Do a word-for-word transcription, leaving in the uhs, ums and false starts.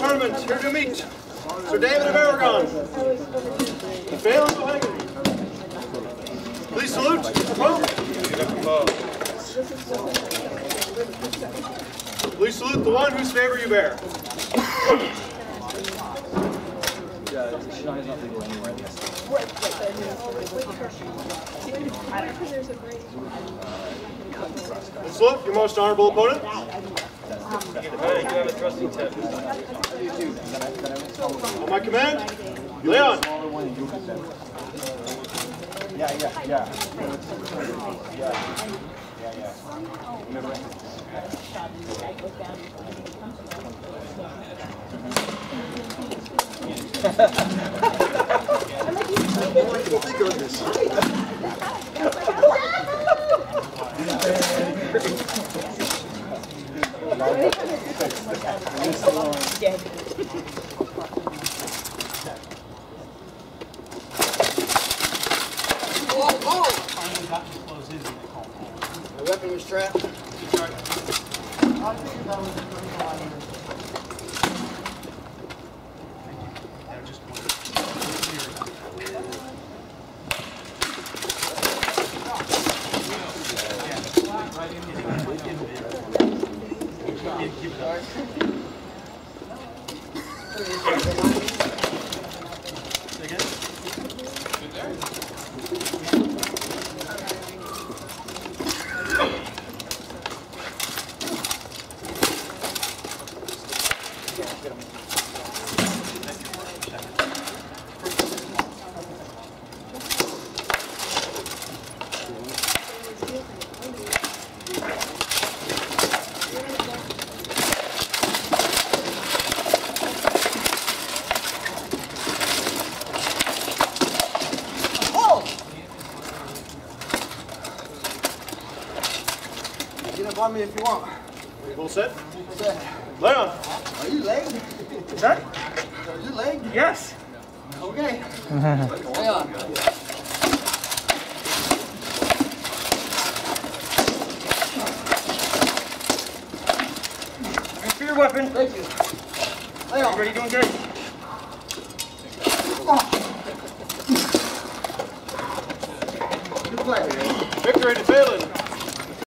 tournament, here to meet Sir David of Aragon, the Faelan of HEogain. Please salute Crapaud. Please salute the one whose favor you bear. And salute your most honorable opponent. On my command, Leon. Yeah, yeah, yeah. Yeah, yeah, yeah. Think of this. The weapon was trapped. Get up on me if you want. Full set? Set. Leon. Are you lagged? That? Are you lagged? Yes. Okay. Leon. Reach for your weapon. Thank you. Leon. Everybody doing good? Good play. Victory to Faelan.